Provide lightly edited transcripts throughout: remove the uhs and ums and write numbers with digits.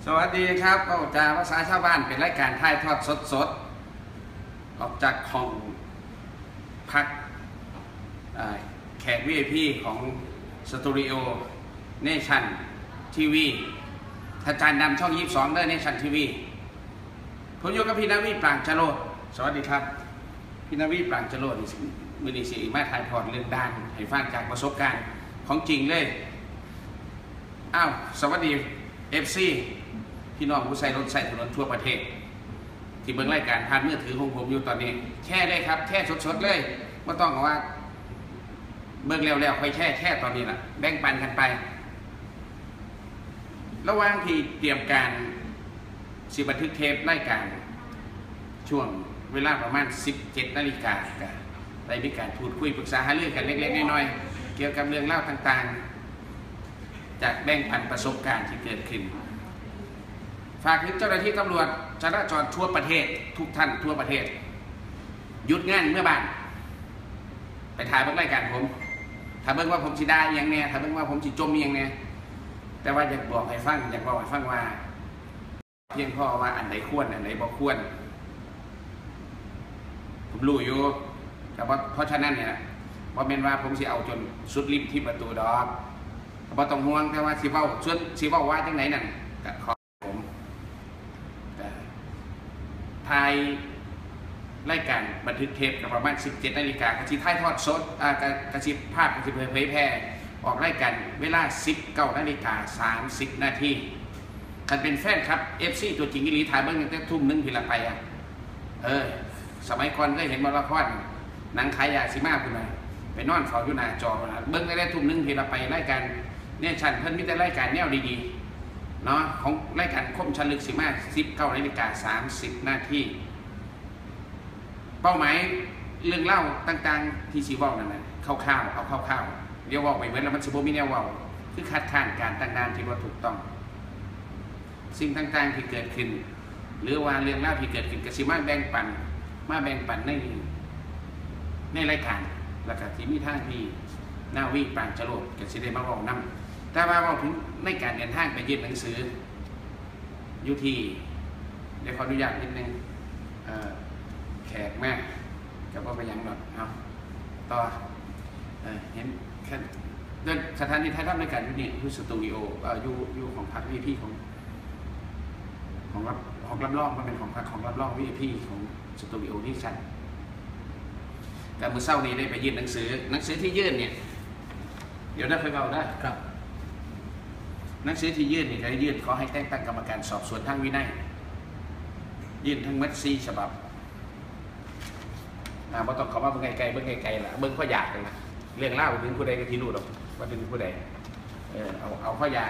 สวัสดีครับก็จะภาษาชาวบ้านเป็นรายการถ่ายทอดสดออกจากของพักแขก VIP ของสตูดิโอเนชั่นทีวีอาจารย์นำช่อง22ได้เนชั่นทีวีผมอยู่กับพี่นาวีปรางจโรจน์สวัสดีครับพี่นาวีปรางจโรจน์มือดีสีมาถ่ายทอดเรื่องด้านให้ฟังจากประสบการณ์ของจริงเลยอ้าวสวัสดี FC พี่น้องผู้ใช้รถใช้ถนนทั่วประเทศที่เบิ่งรายการผ่านมือถือของผมอยู่ตอนนี้แช่ได้ครับแช่สดๆเลยไม่ต้องว่าเบิ่งแล้วๆค่อยแช่ตอนนี้ล่ะแบ่งปันกันไประหว่างที่เตรียมการสิบันทึกเทปรายการช่วงเวลาประมาณ 17 นาฬิกาได้มีการพูดคุยปรึกษาหารือกันเล็กๆน้อยๆเกี่ยวกับเรื่องเล่าต่างๆจากแบ่งปันประสบการณ์ที่เกิดขึ้นฝากถึงเจ้าหน้าที่ตำรวจจราจรทั่วประเทศทุกท่านทั่วประเทศหยุดงานเมื่อบ่ายไปถ่ายเบิ่งรายการผมถ้าเบิ่งว่าผมสิได้ยังแน่ถ้าเบิ่งว่าผมสิจมยังแน่แต่ว่าอยากบอกให้ฟังว่าเพียงพอว่าอันไหนควรอันไหนบ่ควรผมรู้อยู่แต่เพราะฉะนั้นเนี่ยบ่แม่นว่าผมสิเอาจนสุดริมที่ประตูดอกบ่ต้องห่วงแต่ว่าสิเว้าว่าจังไหนนั่นก็ขอผมถ่ายรายการบันทึกเทปกับประมาณ 17 นาฬิกากระชิถ่ายทอดสดกระชิภาพกระชิเผยแพร่ออกรายการเวลา 19 นาฬิกา 30 นาทีคันเป็นแฟนครับ FC ตัวจริงอีหลีถ่ายเบิ่งตั้งแต่ทุ่มนึงพี่ละไปสมัยก่อนก็เห็นบอลละครหนังขายยาสิมาพุ่นน่ะไปนอนเฝ้าอยู่หน้าจอเบิ่งได้ทุ่มนึงพี่ละไปรายการเนี่ยฉันเพิ่นมีแต่รายการแนวดีๆเนาะของรายการคมชันลึกสิมา 19 นาฬิกา 30 นาทีเป้าหมายเรื่องเล่าต่างๆที่สิเว้านั่นน่ะคร่าวๆเอาคร่าวๆเดี๋ยวเว้าไปเหมือนแล้วมันสิบ่มีแนวเว้าคือคัดค้านการตั้งด่านที่ว่าถูกต้องสิ่งต่างๆที่เกิดขึ้นหรือว่าเรื่องเล่าที่เกิดขึ้นก็สิมาแบ่งปันในรายการแล้วก็ที่มีทางที่นาวีปรางจโรจน์ก็สิได้มาเว้านำแต่ว่าเว้าถึงในการเดินทางไปยื่นหนังสืออยู่ที่เดี๋ยวขออนุญาตนิดนึงแขกแม่กับว่าไปยังหนอดเอาต่อเห็นเดินสถานีถ่ายทำรายการอยู่นี่อยู่สตูดิโออยู่ของพักVIPของรับรองมันเป็นของพักของรับรองVIPของสตูดิโอที่ชั้นแต่เมื่อเช้านี้ได้ไปยื่นหนังสือที่ยื่นเนี่ยเดี๋ยวได้เคยเอาได้ครับหนังสือที่ยื่นนี่ได้ยื่นขอให้แต่งตั้งกรรมการสอบสวนทางวินัยยื่นทั้งมัด4 ฉบับบ่ต้องเขาว่าเบิ่งไกลๆล่ะเบิ่งข้ออยากเลยนะเรื่องเล่าถึงผู้ใดก็ที่รู้หรอกว่าเป็นผู้ใดเอาข้ออยาก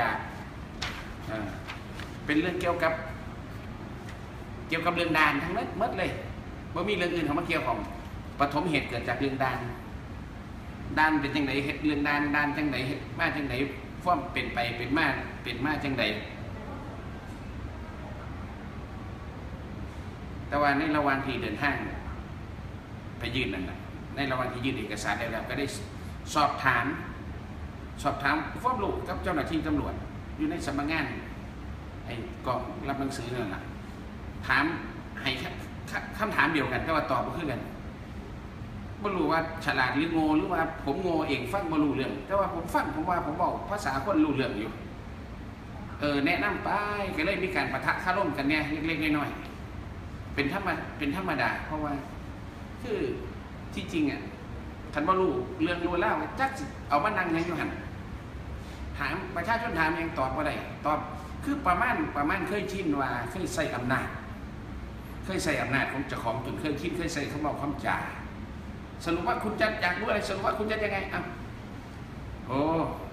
เป็นเรื่องเกี่ยวกับเรื่องด่านทั้งนั้นหมดเลยว่ามีเรื่องอื่นเข้ามาเกี่ยวของปฐมเหตุเกิดจากเรื่องด่านเป็นจังไหนเหตุเรื่องด่านจังไหนเหตุมาจังไหนฟ้อมเป็นไปเป็นมาจังไหนแต่ว่าในระหว่างที่เดินทางไปยื่นนั่นแหละในระหว่างที่ยื่นเอกสารแล้วก็ได้สอบถามฟ้อมลูกกับเจ้าหน้าที่ตำรวจอยู่ในสำนักงานไอ้กองรับหนังสือนั่นแหละถามให้คำถามเดียวกันแต่ว่าตอบก็คือกันไม่รู้ว่าฉลาดหรือโง่หรือว่าผมโง่เองฟังไม่รู้เรื่องแต่ว่าผมฟังผมบอกภาษาคนรู้เรื่องอยู่แนะนำไปก็เลยมีการปะทะคารมกันเนี่ยเล็กๆน้อยๆเป็นธรรมดาเพราะว่าคือที่จริงอ่ะท่านบ่รู้เรื่องรู้เล่าจักเอามานั่งยังอยู่หันถามประชาชนถามยังตอบว่าไรตอบคือประมาณเคยชินว่าเคยใส่อำนาจของเจ้าของจนเคยชินเคยใส่คำบอกคำจ่าสรุปว่าคุณจะอยากรู้อะไรสรุปว่าคุณจะยังไงโอ้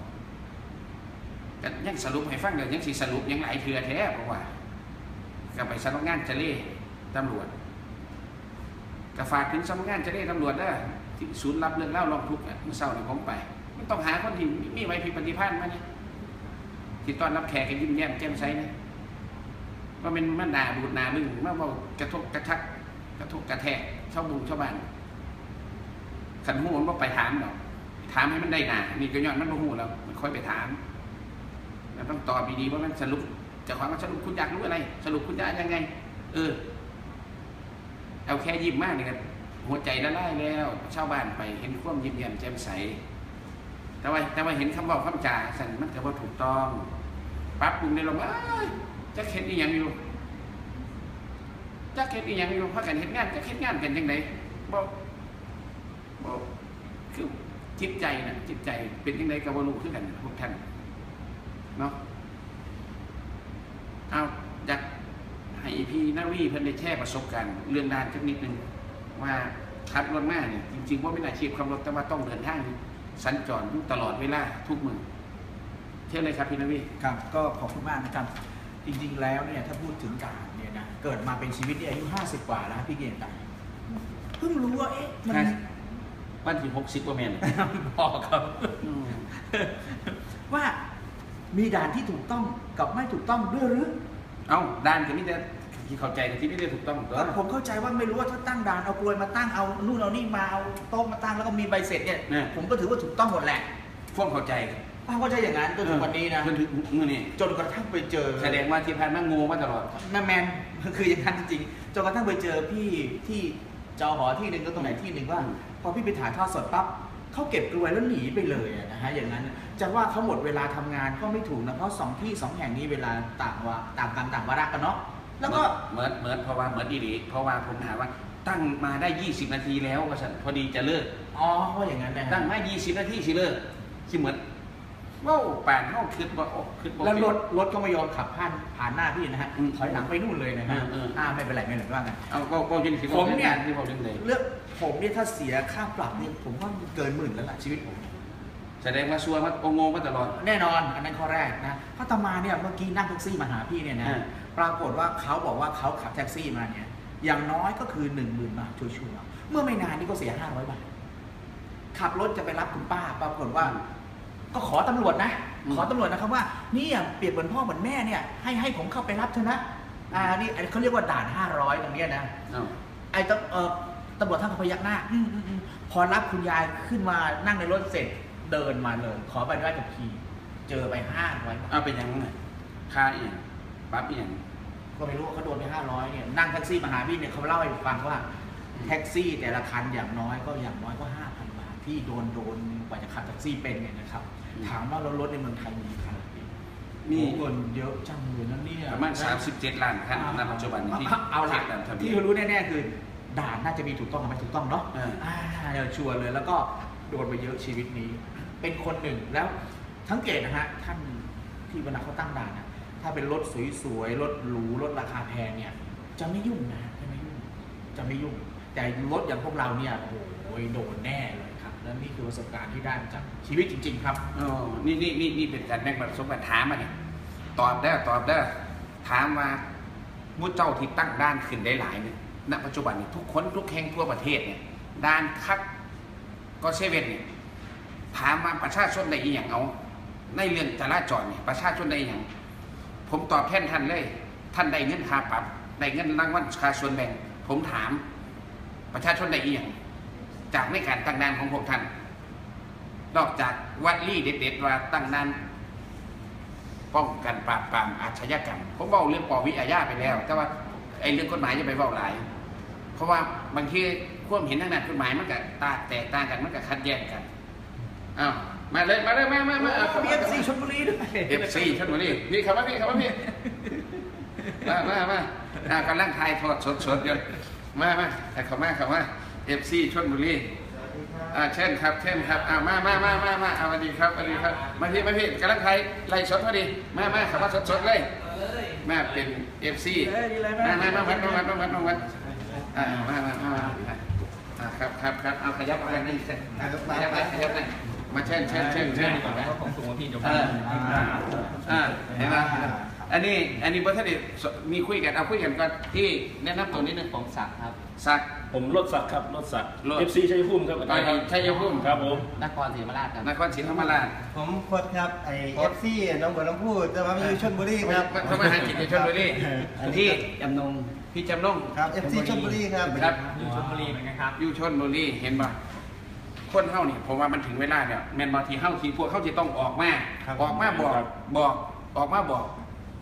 ยังสรุปให้ฟังเดี๋ยวยังสิสรุปยังหลายเทือแท้เพราะว่ากับไปสำนักงานเจเลตำรวจก็ฝากถึงสำนักงานเจเลตำรวจนะที่ศูนย์รับเรื่องเล่าร้องทุกข์เมื่อเช้าเนี่ยผมไปมันต้องหาคนที่มีไว้พิปฏิภาณมาเนี่ยที่ตอนรับแขกกันยิ้มแย้มแจ่มใสนะว่ามันด่าบูดนาบึ้งมาบอกกระทบกระทักกระทบกระแทกชาวบ้านขันหูมันก็ไปถามหรอกถามให้มันได้หนานี่ก็ย้อนมันบ่หูแล้วมันค่อยไปถามแล้วต้องตอบดีๆว่ามันสรุปจะขอมาสรุปคุณอยากรู้อะไรสรุปคุณจะยังไงเอาแค่ยิ้มมากเนี่ยหัวใจละลายแล้วชาวบ้านไปเห็นความยิ้มแย้มแจ่มใสแต่ว่าเห็นคำบอกคำจ่าสั่นมันก็ว่าถูกต้องปั๊บปรุงในลมจะเข็ดอีหยังอยู่เพราะกันเห็นงานจะเห็นงานกันยังไงบอกคือจิตใจเป็นยังไงกับวารุขึ้นกันพวกท่านเนาะเอาอยากให้พี่นาวีเพิ่นได้แชร์ประสบการณ์เรื่องด้านสักนิดนึงว่าขับรถมาเนี่ยจริงๆว่าเป็นอาชีพขับรถแต่ว่าต้องเดินทางสัญจรตลอดเวลาทุกมื้อเช่นเลยครับพี่นาวีครับก็ขอบคุณมากนะครับจริงๆแล้วเนี่ยถ้าพูดถึงการเนี่ยนะเกิดมาเป็นชีวิตที่อายุ50 กว่าแล้วพี่เกียรติเพิ่งรู้ว่ามันถึง60 กว่าแม่นพอครับว่ามีด่านที่ถูกต้องกับไม่ถูกต้องด้วยหรือด่านกับนี่จะที่เข้าใจกับที่นี่ได้ถูกต้องผมเข้าใจว่าไม่รู้ว่าถ้าตั้งด่านเอากลวยมาตั้งเอานู่นเอานี่มาเอาโต๊ะมาตั้งแล้วก็มีใบเสร็จเนี่ยผมก็ถือว่าถูกต้องหมดแหละพวกเข้าใจอย่างนั้นจนถึงวันนี้นะจนถึงนี่จนกระทั่งไปเจอแสดงว่าที่ผ่านมางูมาตลอดแมนคืออย่างนั้นจริงๆจนกระทั่งไปเจอพี่ที่จอหอที่หนึ่งก็ตรงไหนที่หนึ่งว่าพอพี่ไปถ่ายทอดสดปั๊บเขาเก็บกลวยแล้วหนีไปเลยนะฮะอย่างนั้นจะว่าเขาหมดเวลาทำงานก็ไม่ถูกนะเพราะ2 แห่งนี้เวลาต่างวาระกันเนาะแล้วก็เหมือนเพราะว่าเหมือนดีเพราะว่าผมถามว่าตั้งมาได้20 นาทีแล้วก็ฉันพอดีจะเลิกเพราะอย่างนั้นนะตั้งมา20 นาทีสิเลิกสิเหมือนว้าวป่านเข้าขึ้นบ่แล้วรถก็ไม่ยอมขับผ่านหน้าพี่นะฮะถอยหลังไปนู่นเลยนะฮะไม่เป็นไรว่าไงก็ยินดีผมเนี่ยเลือกผมเนี่ยถ้าเสียค่าปรับเนี่ยผมว่าเกิน10,000แล้วล่ะชีวิตผมแสดงว่าชัวร์ว่าโงมาตลอดแน่นอนอันนั้นข้อแรกนะพระตมาเนี่ยเมื่อกี้นั่งแท็กซี่มาหาพี่เนี่ยนะปรากฏว่าเขาบอกว่าเขาขับแท็กซี่มาเนี่ยอย่างน้อยก็คือ 10,000 บาทชัวร์เมื่อไม่นานนี่ก็เสีย500 บาทขับรถจะไปรับคุณป้าปรากฏว่าก็ขอตำรวจนะครับว่านี่เปรียบเหมือนพ่อเหมือนแม่เนี่ยให้ผมเข้าไปรับเถอะนะนี่เขาเรียกว่าด่าน500ตรงนี้นะไอ้ตำรวจท่านก็พยักหน้าพอรับคุณยายขึ้นมานั่งในรถเสร็จเดินมาเลยขอใบอนุญาตขับขี่เจอไป500 เป็นยังไงค่าอีกปั๊บอีกก็ไม่รู้เขาโดนไป500เนี่ยนั่งแท็กซี่มาหาพี่เนี่ยเขาเล่าให้ฟังว่าแท็กซี่แต่ละคันอย่างน้อยก็ 5,000 บาทที่โดนกว่าจะขับแท็กซี่เป็นเนี่ยนะครับถามว่ารถในเมืองไทยมีคันมีเงินเยอะจังเลยนะเนี่ยประมาณ37 ล้านคันณปัจจุบันที่เอาละที่รู้แน่ๆคือด่านน่าจะมีถูกต้องกับไม่ถูกต้องเนาะเดี๋ยวชัวร์เลยแล้วก็โดนไปเยอะชีวิตนี้เป็นคนหนึ่งแล้วทั้งเกตนะฮะท่านที่เวลาเขาตั้งด่านนะถ้าเป็นรถสวยๆรถหรูรถราคาแพงเนี่ยจะไม่ยุ่งนะจะไม่ยุ่งแต่รถอย่างพวกเราเนี่ยโอ้โหโดนแน่เลยครับและนี่คือประสบการณ์ที่ได้จากชีวิตจริงๆครับนี่เป็นการแบ่งประสบการณ์ถามมาเนี่ยตอบได้ถามว่ามุดเจ้าที่ตั้งด้านขึ้นได้หลายเนี่ยณปัจจุบันนี้ทุกคนทุกแห่งทั่วประเทศเนี่ยด้านคักก็เซเว่นเนี่ยถามว่าประชาชนได้อีหยังเอาในเรื่องจราจรเนี่ยประชาชนได้อีหยังผมตอบแทนท่านเลยท่านได้เงินค่าปรับได้เงินรางวัลค่าส่วนแบ่งผมถามประชาชนได้อีหยังจากในการตั้งด่านของพวกท่านนอกจากวัดลี่เด็ดๆว่าตั้งด่านป้องกันปราบปรามอาชญากรรมผมบอกเรื่องปวิอาญาไปแล้วแต่ว่าไอ้เรื่องกฎหมายจะไปบอกหลายเพราะว่าบางทีความเห็นทางด้านกฎหมายมันก็แตกต่างกันมันก็ขัดแย้งกันมาเลยมามีFC ชลบุรีด้วย FC ชลบุรีพี่คำว่าพี่มากำลังถ่ายทอดสดๆอยู่มาเข้ามา FC ชลบุรีเช่นครับมาสวัสดีครับมาพี่กำลังถ่ายไล่สดพอดีมาขับมาสดๆเลยมาเป็น FC มาวัดมาครับเอาขยับอะไรนี่ขยับไหนมาเช่นของสูงพี่จบเห็นไหมอันนี้เบอร์ท่านมีคุยกันเอาคุยกันก่อนที่แนะนำตัวนิดนึงของศักดิ์ครับศักดิ์ผมรถศักดิ์ครับรถศักดิ์ FC ชัยภูมิครับชัยภูมิครับผมนครศรีธรรมราชครับนครศรีธรรมราชผมพดครับFC น้องบัวลำพูแต่ว่าอยู่ชลบุรีครับเขามาหากินในชลบุรีที่จำนงพี่จำนงครับ FC ชลบุรีครับอยู่ชลบุรีเหมือนกันครับอยู่ชลบุรีเห็นป่ะคนเฮ้านี่ผมว่ามันถึงเวลาเนี่ยแมนบางทีเฮ้าทีพวกเขาจะต้องออกมาบอก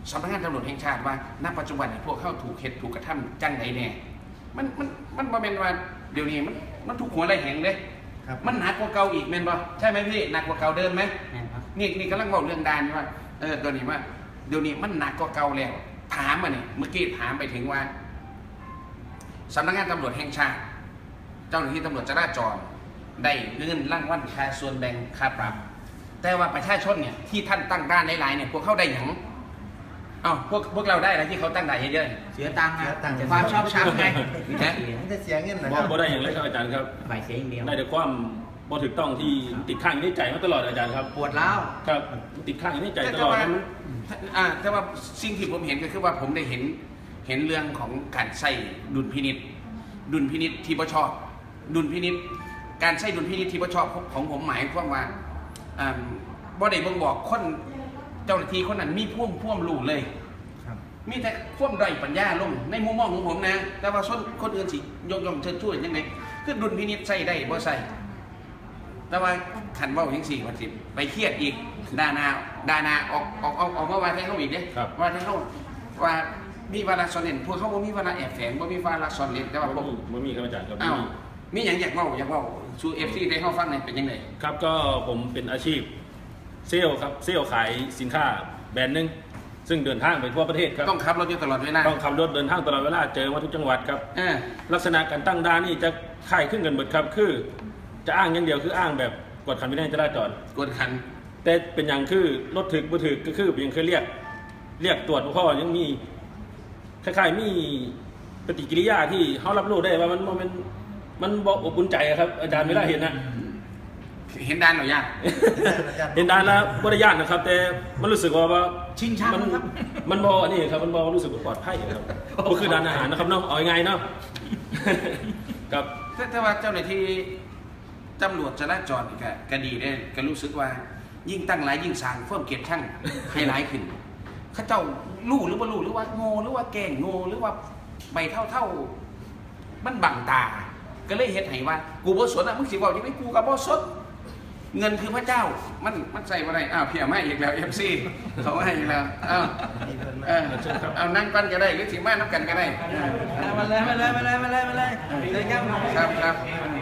สำนักงานตำรวจแห่งชาติว่าณปัจจุบันพวกเขาถูกเฮ็ดถูกกระทำจังไหนแน่มันบ่แม่นว่าเดี๋ยวนี้มันถูกหัวไหล่แหงเลยครับมันหนักกว่าเก่าอีกแม่นบ่ใช่ไหมพี่หนักกว่าเก่าเดิมไหมแม่นครับนี่กำลังบอกเรื่องดานว่าตัวนี้ว่าเดี๋ยวนี้มันหนักกว่าเก่าแล้วถามมาเนี่ยเมื่อกี้ถามไปถึงว่าสำนักงานตำรวจแห่งชาติเจ้าหน้าที่ตำรวจจราจรได้เงินรางวัลค่าส่วนแบ่งค่าปรับ แต่ว่าประชาชนเนี่ยที่ท่านตั้งด่านหลายๆเนี่ยพวกเขาได้หยังพวกเราได้อะไรที่เขาตั้งด่านเยอะเสียตังค์เสียตังค์ความชอบช้ำไงนะมันจะเสียเงินนะบครับบ่ได้อย่างไรครับอาจารย์ครับฝ่ายเสียอย่างเดียวได้แต่ความบ่ถูกต้องที่ติดข้างอยู่ในใจมาตลอดอาจารย์ครับปวดร้าวครับติดข้างอยู่ในใจตแต่ลอดว่ามันแต่ว่าสิ่งที่ผมเห็นก็คือว่าผมได้เห็นเรื่องของการใช้ดุลพินิจที่บ่ชอบดุลพินิจการใช้ดุลพินิจที่บ่ชอบของผมหมายความว่าบ่ได้บ่งบอกคนเจ้าหน้าที่คนนั้นมีพ่วงรู้เลยครับมีแต่พ่วงด้อยปัญญาลงในมุมมองของผมนะแต่ว่าคนอื่นสิยกย่องเชิดช่วยยังไงคือดุลพินิจใส่ได้บ่ใส่แต่ว่าขันเว้าจังซี่ว่าสิไปเครียดอีกดานาออกมาว่าให้เขาอีกเด้ครับว่าให้เขาว่ามีวาระซ่อนเล่นพวกเขาบ่มีวาระแอบแฝงบ่มีวาระซ่อนเล่นแต่ว่าพวกบ่มีครับอาจารย์ครับอ้าวมีหยังอยากเว้าสู่ FC ได้เฮาฟังหน่อยเป็นจังได๋ครับก็ผมเป็นอาชีพเซลล์ครับเซลล์ขายสินค้าแบรนด์หนึงซึ่งเดินทางไปทั่วประเทศครับต้องขับรถอยู่ตลอดเวลาต้องขับรถเดินทางตลอดเวลาเจอมาทุกจังหวัดครับเออลักษณะการตั้งด่านนี่จะคล้ายขึ้นกันหมดครับคือจะอ้างอย่างเดียวคืออ้างแบบกวดขันวินัยจราจรกดขันแต่เป็นอย่างคือรถถึกบ่ถึกก็คือยังเคยเรียกตรวจบ่พอยังมีคล้ายๆมีปฏิกิริยาที่เขารับรู้ได้ว่ามันบ่อบอุ่นใจอะครับอาจารย์เวลาเห็นนะเห็นด้านหรอยากเห็นด่านแล้วบ่ได้ยากนะครับ แต่มันรู้สึกว่าชิงช้ำมันครับมันบ่นี่ครับมันบ่รู้สึกว่าปลอดภัยครับก็คือด่านอาหารนะครับเนาะเอาง่ายๆเนาะ ครับถ้าว่าเจ้าหน้าที่ตำรวจจราจรนี่ก็ดีได้ก็รู้สึกว่ายิ่งตั้งหลายยิ่งสร้างเพิ่มเกียรติช่างให้หลายขึ้นเขาเจ้ารู้หรือบ่รู้หรือว่าโง่หรือว่าแกล้งโง่หรือว่าใบเท่ามันบังตา ก็เลยเฮ็ดให้ว่ากูบ่สนอ่ะมึงสิเว้าจังได๋กูก็บ่สนเงินคือพระเจ้ามันใส่บ่ได้อ้าวเพียมาอีกแล้ว FC เขาให้อีกแล้วอ้าวเอานั่งกันก็ได้หรือสิมานํกันก็ได้มาเลยเลยครับครับ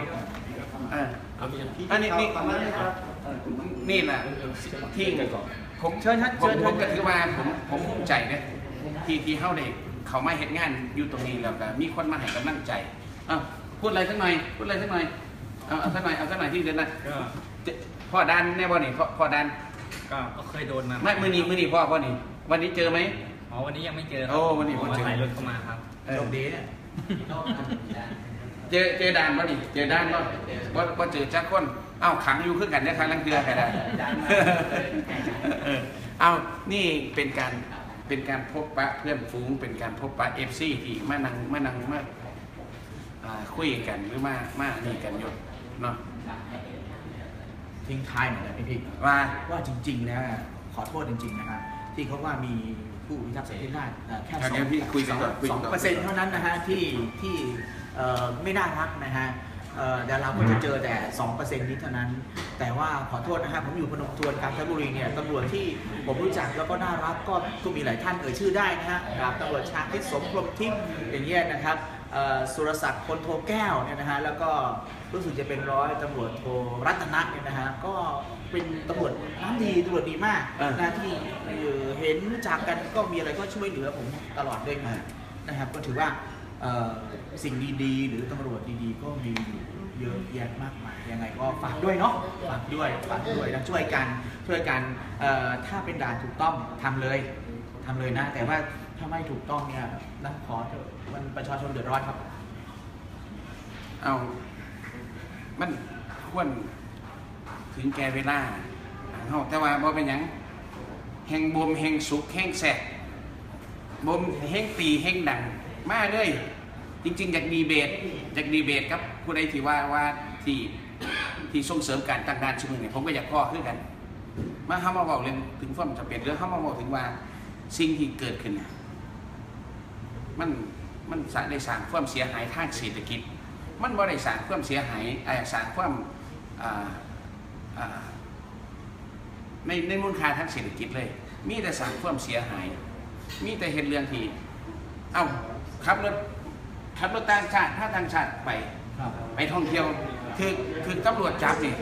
อันนี้นี่แหละที่ผมเชิญครับผมก็ถือว่าผมภูมิใจนะที่เฮาได้เขามาเฮ็ดงานอยู่ตรงนี้แล้วก็มีคนมาให้กำลังใจพูดอะไรสักหน่อยเอาสักหน่อยที่เดินนะพ่อดันแน่บ่นี่พ่อดันก็เคยโดนมาไม่มื้อนี้พ่อบ่นี่วันนี้เจอไหมอ๋อวันนี้ยังไม่เจอโอ้วันนี้ผมเจอใส่รถเข้ามาครับโชคดีเนี่ยเจอด่านบ่นี่เจอด่านบ่เจอจักคนเอ้าขังอยู่คือกันได้ครั้งลังเดือก็ได้ เอานี่เป็นการพบปะเพื่อนฝูงเป็นการพบปะ FC ที่มานั่งคุยกันหรือมานี่กันอยู่เนาะทิ้งท้ายหน่อยนะพี่ ว่าจริงๆแล้วขอโทษจริงๆนะครับที่เขาว่ามีผู้พิทักษ์สันติราษฎร์แค่เดี๋ยวพี่คุยกันก่อนคุยกันก่อน 2%เท่านั้นนะฮะที่ไม่น่ารักนะฮะเดี๋ยวเราก็จะเจอแต่ 2% นี้เท่านั้น แต่ว่าขอโทษนะฮะผมอยู่พนมทวนกาญจนบุรีเนี่ยตำรวจที่ผมรู้จักแล้วก็น่ารักก็มีหลายท่านเอ่ยชื่อได้นะฮะดาบตำรวจชาติสมพรหมทิพย์อย่างเงี้ยนะครับสุรศักดิ์คนโทแก้วเนี่ยนะฮะแล้วก็รู้สึกจะเป็นร้อยตำรวจโทรัตนะเนี่ยนะฮะก็เป็นตำรวจน้ำดีตำรวจดีมากนะที่เห็นรู้จักกันก็มีอะไรก็ช่วยเหลือผมตลอดด้วยมานะครับก็ถือว่าสิ่งดีๆหรือตำรวจดีๆก็มีอยู่เยอะแยะมากมายยังไงก็ฝากด้วยเนาะฝากด้วยนะช่วยกันถ้าเป็นด่านถูกต้องทำเลยนะแต่ว่าถ้าไม่ถูกต้องเนี่ยนะขอเถอะมันประชาชนเดือดร้อนครับเอามันควรถึงแก่เวลาเฮาแต่ว่าบ่เป็นหยังแห่งบ่มแห่งสุขแห่งแสกบ่มแห่งตีแห่งดังมาเลยจริงๆอยากดีเบตครับผู้ใดที่ว่าที่ส่งเสริมการตั้งด่านชุมนุมเนี่ยผมก็อยากพ้อคือกันมาเฮามาเว้าเรื่องถึงความจำเป็นเรื่องเฮามาเว้าถึงว่าสิ่งที่เกิดขึ้นมันได้สร้างความเสียหายทางเศรษฐกิจมันบ่ได้สร้างความเสียหายสร้างความในมูลค่าทางเศรษฐกิจเลยมีแต่สร้างความเสียหายมีแต่เห็นเรื่องที่เอ้าขับรถต่างชาติถ้าต่างชาติไปครับไปท่องเที่ยวคือตำรวจจับนี่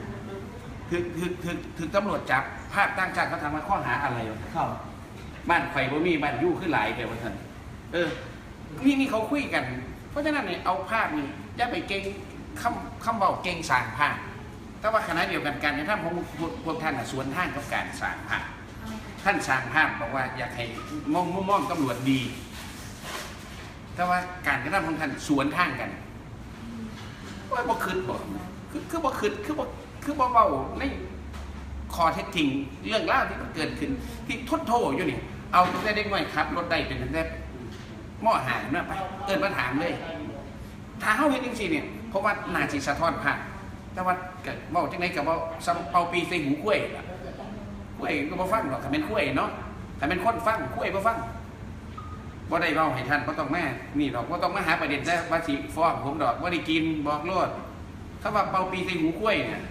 คือตำรวจจับภาคต่างชาติเขาทำมาข้อหาอะไรวะครับบ้านไฟบ่มีบ้านยู่ขึ้นหลายแต่ว่าท่านนี่เขาคุยกัน เพราะฉะนั้นเนี่ยเอาภาพนี่อย่าไปเก่งคำเบาเก่งสร้างภาพแต่ว่าขณะเดียวกันการในท่านพวกท่านสวนทางกับการสร้างภาพท่านสร้างภาพบอกว่าอยากให้มองตำรวจดี แต่ว่าการกระทำของท่านสวนทางกันว่าบ่คืดบ่คือบ่คืดคือบ่เบาในคอเท็จจริงเรื่องราวที่มันเกิดขึ้นที่ทดโทษอยู่นี่เอาตั้งแต่เด็กน้อยครับรถได้เป็นตั้งแต่หม้อหางนั่นไปมาถามเลยถ้าเฮาเฮ็ดจังซี่เนี่ยเพราะว่าน่าสิสะท้อนภาพแต่ว่าก็เว้าจังได๋ก็บ่ซ้ำเป่าปีใส่หูกล้วยล่ะกล้วยก็บ่ฟังหรอกถ้าเป็นกล้วยเนาะถ้าเป็นคนฟังกล้วยบ่ฟังบ่ได้เว้าให้ท่านบ่ต้องมานี่ดอกบ่ต้องมาหาประเด็นซะว่าสิฟ้องผมดอกบ่ได้กินบอกโลดคำว่าเป่าปีใส่หูกล้วยเนี่ย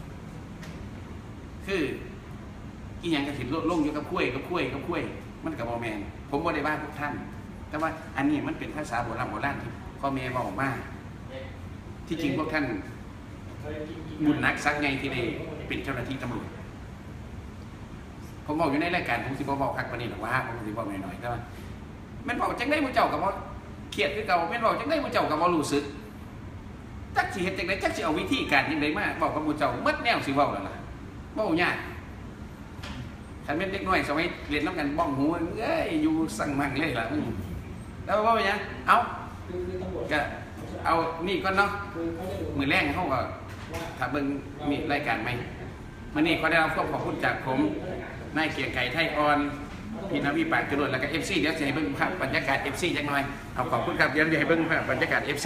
คืออีหยังก็สิลงอยู่กับกล้วยมันก็บ่แม่นผมบ่ได้ว่าพวกท่านแต่ว่าอันนี้มันเป็นภาษาโบราณที่พ่อแม่เว้ามาที่จริงพวกท่านบุญนักสักไงที่ได้เป็นเจ้าหน้าที่ตำรวจผมบอกอยู่ในรายการผมสิบ่บอกคักปานนี้หรอกว่าผมสิบอกหน่อยๆแต่ว่าแม่นบอกจังได๋หมู่เจ้าก็บ่เครียดคือเก่าแม่นบอกจังได๋หมู่เจ้าก็บ่รู้สึกจักสิเฮ็ดจังได๋จักสิเอาวิธีการจังได๋มาบอกกับหมู่เจ้าหมดแนวสิเว้าแล้วล่ะเว้ายากคันแม่นเด็กน้อยสมัยเรียนนำกันบ้องหูเอ้ยอยู่สั่งมั่งเลยล่ะมึงแล้วว่าไปหยังเอาก็เอานี่ก่อนเนาะมื้อแรงเฮาก็ถ้าเบิ่งมีรายการใหม่มื้อนี้ขอได้รับความขอบคุณจากผมนายเกียงไก่ไทยอ่อนพี่น้องพี่ปากจรวดแล้วก็ FC เดี๋ยวจะให้เบิ่งภาพบรรยากาศ FC จักหน่อยเอาขอบคุณครับเดี๋ยวจะให้เบิ่งภาพบรรยากาศ FC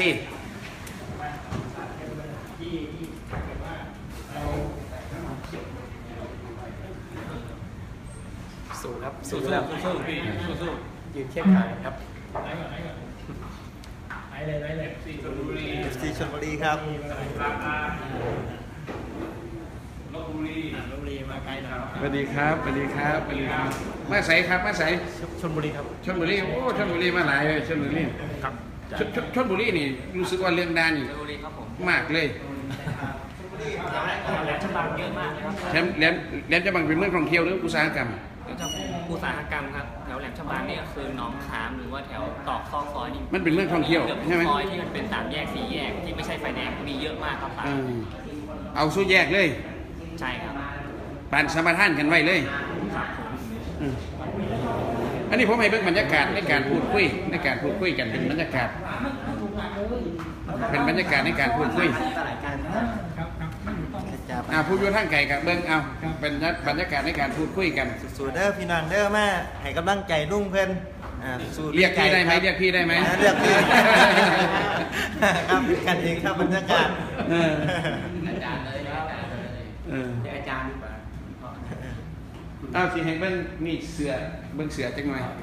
สู้ครับสู้แล้วสู้พี่สู้ยืนเคียงข้างครับไหนเลยที่ชลบุรีที่ชลบุรีครับลพบุรีมาไกลนะครับสวัสดีครับมาใส่ครับมาใส่ชลบุรีครับชลบุรีโอ้ชลบุรีมาหลายเลยชลบุรีครับชลบุรีนี่รู้สึกว่าเรื่องดังชลบุรีครับผมมากเลยแหลมฉบังเยอะมากเลยครับแหลมฉบังเป็นเมืองท่องเที่ยวหรืออุตสาหกรรมอุตสาหกรรมครับแถวแหลมฉบังเนี่ยคือหนองขามหรือว่าแถวตอกซอกซอยนี่มันเป็นเมืองท่องเที่ยวกือบทุใช่กไหมซอยที่มันเป็น3 แยก 4 แยกที่ไม่ใช่ไฟแดงมีเยอะมากครับเอาสู้แยกเลยใช่ครับปานสมรทานกันไว้เลยครับผมอันนี้ผมให้เบิ่งบรรยากาศในการพูดคุยกันเป็นบรรยากาศในการพูดคุยผู้อยู่ทางไกลกับเบิ่งเอาเป็นบรรยากาศในการพูดคุยกันสู้เด้อพี่น้องเด้อมาให้กำลังใจลุงเพิ่นสู้เรียกพี่ได้ไหมเรียกพี่ได้ไหมเรียกพี่ครับกันเองครับบรรยากาศอาจารย์เลยอาจารย์ดีกว่าเอาสิให้เบิ่งนี่เสือเบิ่งเสือจังหน่อย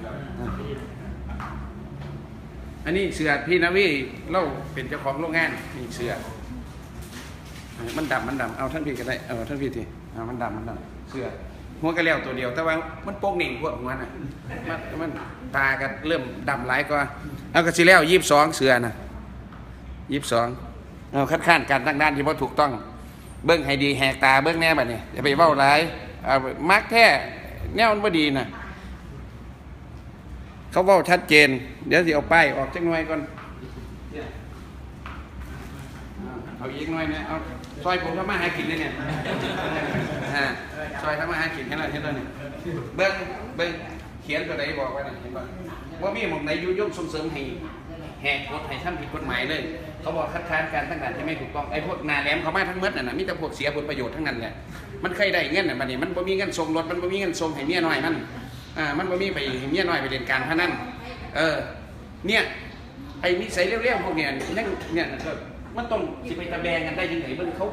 อันนี้เสือพี่นวีเราเป็นเจ้าของโรงงานนี่เสือมันดำเอาท่านพี่ก็ได้ท่านพี่ทีมันดำเสือหัวกระเลี้ยวตัวเดียวแต่ว่ามันโป่งหนิ่งพวกหัวน่ะมันตาก็เริ่มดำหลายกว่าเอาก็สิแล้ว22เสือน่ะ22เอาคัดค้านการตั้งด้านที่บ่ถูกต้องเบิ่งให้ดีแหกตาเบิ่งแน่บัดนี้อย่าไปเว้าหลายมักแท้แนวมันบ่ดีน่ะเขาเว้าชัดเจนเดี๋ยวสิเอาป้ายออกจักหน่อยก่อนเอาอีกหน่อยนะเอาซอยผมทำมาหากินเลยเนี่ยซอยทำมาหากินให้เราเนี่ยเบิ้งเขียนตัวไหนบอกไว้หน่อยเห็นป่ะว่ามีหม่องไหนยุยงส่งเสริมให้แหกกฎให้ทำผิดกฎหมายเลยเขาบอกคัดค้านการตั้งด่านที่ไม่ถูกต้องไอ้พวกนาแหลมเขามาทั้งหมดน่ะมีแต่พวกเสียผลประโยชน์ทั้งนั้นแหละมันเคยได้เงินน่ะบัดนี้มันบ่มีเงินส่งรถมันบ่มีเงินส่งให้เมียน้อยมันบ่มีไปให้เมียน้อยไปเล่นการพนันเนี่ยไอ้นิสัยเร็วๆพวกเนี่ยเนี่ยมันต้องสิไปตะแบงกันได้ยังไงเบิ่งเขา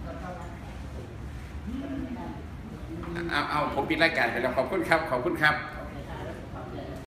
เอาผมปิดรายการไปแล้วขอบคุณครับ